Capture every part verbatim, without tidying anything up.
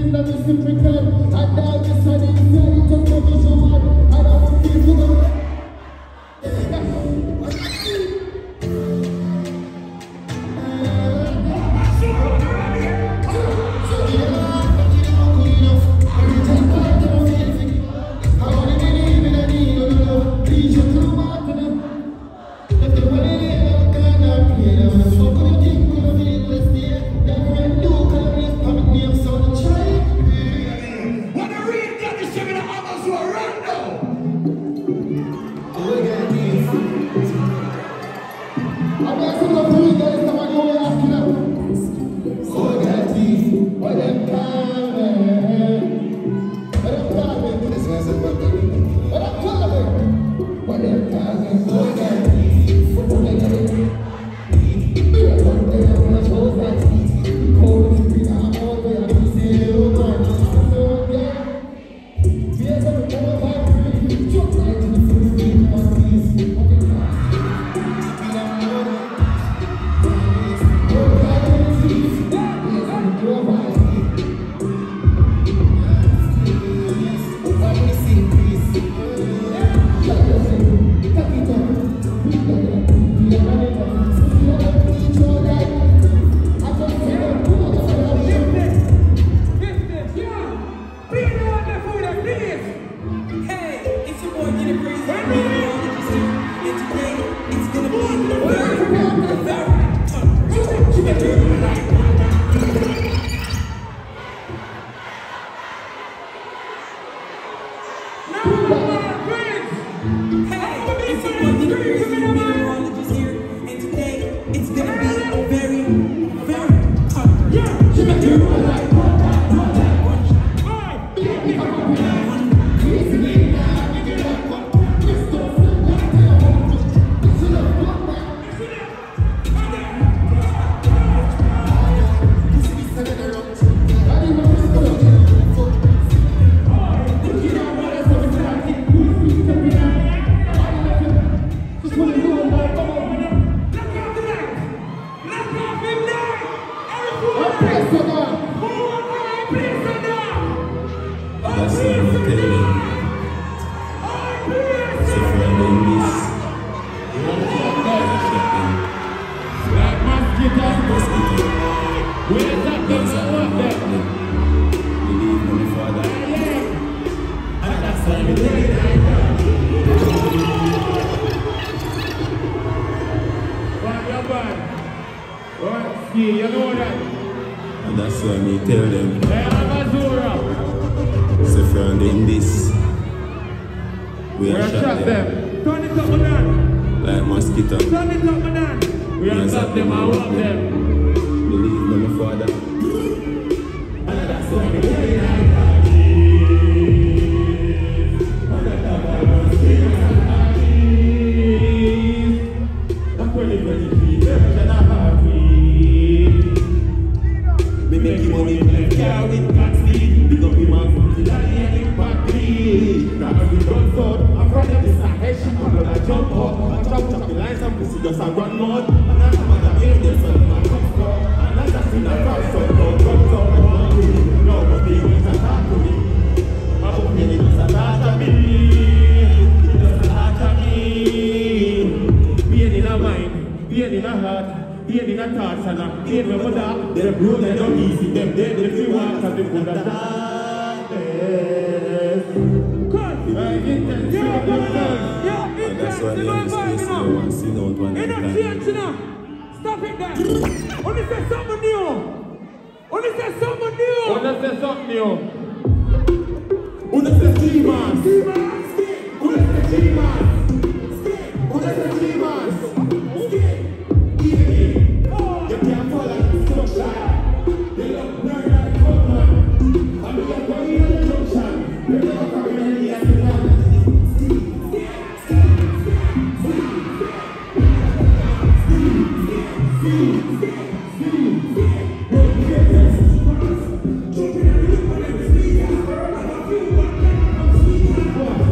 What?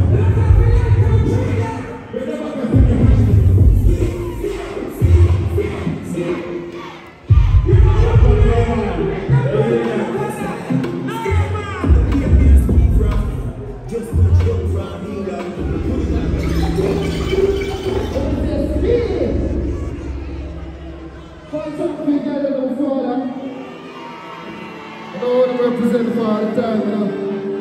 know what I represent for all the time, you know.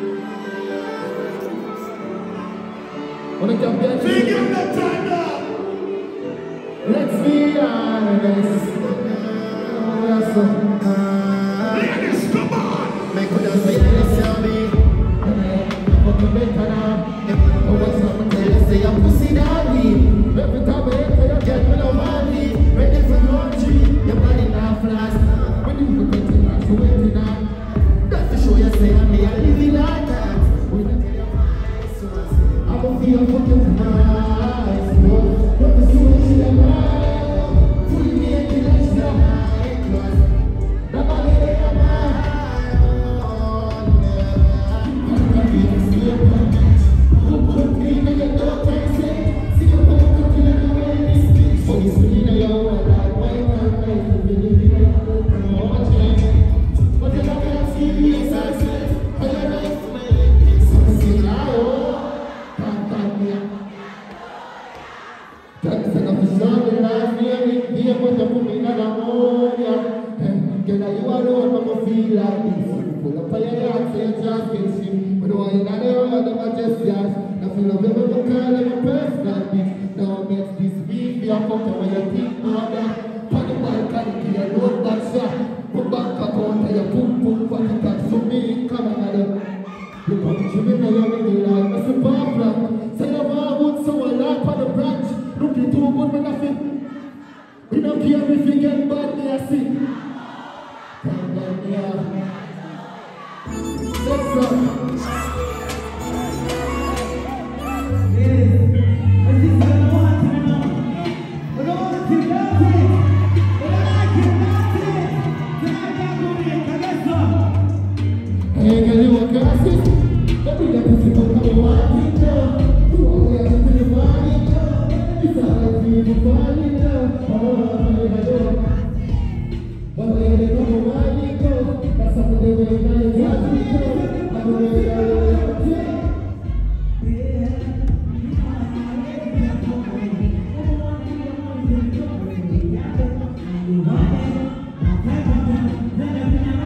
When I come back, big up that time now. Let's be honest. Ladies, come on. Make it a say yes, tell me. Fuck the bacon up. What's up, and tell say I'm pussy daddy. Every time I enter, you get me no money. Ready for laundry, your body now flash. When you look at it, you waiting now. That's to show you say I'm me, I live it like that. When I tell you my source, I'm gonna feel fucking nice. You're the source in the mind. Fully me and the next now. Nobody there, come on. We don't care if you get bad, they are sick. Let's go. Hey, can you walk us? Let me get this.